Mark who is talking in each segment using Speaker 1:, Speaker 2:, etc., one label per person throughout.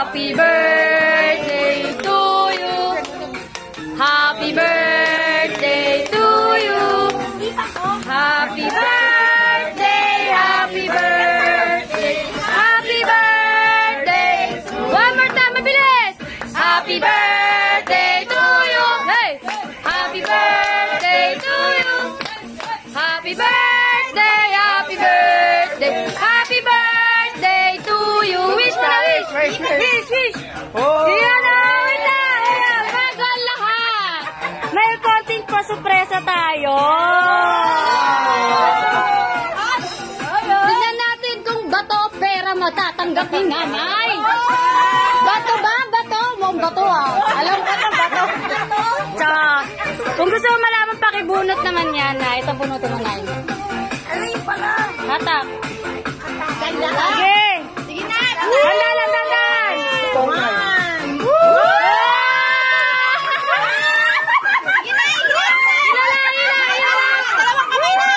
Speaker 1: Happy birthday to you. Happy birthday to you. Happy birthday, happy birthday, happy birthday. One more time, mabilis. Happy birthday to you. Hey! Happy birthday to you. Happy birthday, happy birthday, happy birthday to you. Wish mo na, wish. Wish.
Speaker 2: Oh!
Speaker 1: Yan na, wait na. Ayan, bago ang lahat. May konting pa-surpresa tayo. Tignan natin kung bato pera matatanggap ni nanay. Bato ba? Bato? Mong bato ah. Alam ko na bato. Tsaka, kung gusto mo malaman pakibunot naman yan na ito bunutin mo na yun.
Speaker 3: Ano yung pala?
Speaker 1: Hatak.
Speaker 3: Ganda ka.
Speaker 1: Sige.
Speaker 3: Sige na.
Speaker 1: Dandan, dandan.
Speaker 3: One. Sige na, dalawang kamay na.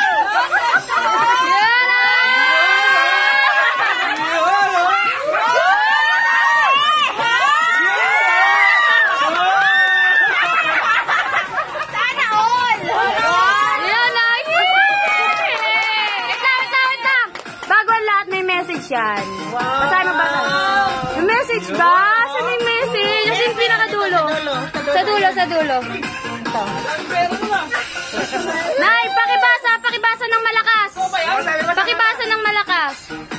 Speaker 3: Sana all.
Speaker 1: Bago ang lahat may message yan. Basahin mo ba? May message ba? Saan may message? Kasi yung pinakadulo. Sa dulo. Ito. Nay, pakibasa ng malakas. Pakibasa ng malakas.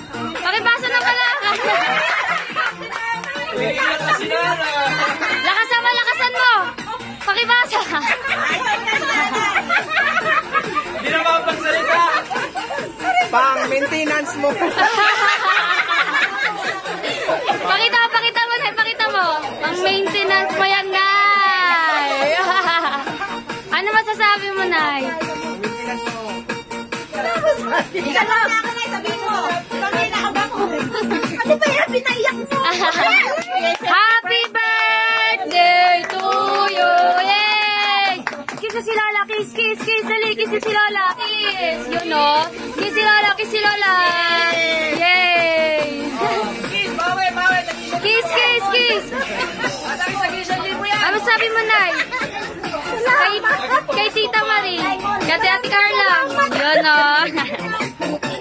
Speaker 1: Lakasan mo. Pakibasa.
Speaker 2: Hindi na mapagsalita. Pang-maintenance mo.
Speaker 1: Pakita mo. Ang maintenance mo yan, Nay. Ano masasabi mo, Nay?
Speaker 3: Ikaw lang ako na sabihin mo. Pangina ka ba ko? Ano ba yan? Pinaiyak mo.
Speaker 1: Happy birthday to you! Yay! Kiss si Lola, kiss! Dali, kiss si Lola, kiss! Yun o. Kiss si Lola! Yay!
Speaker 2: Kiss, bawi.
Speaker 1: Kiss! Ano sabi mo, Nay? Kay Tita Marie. Kay Ate Carla. Yun o.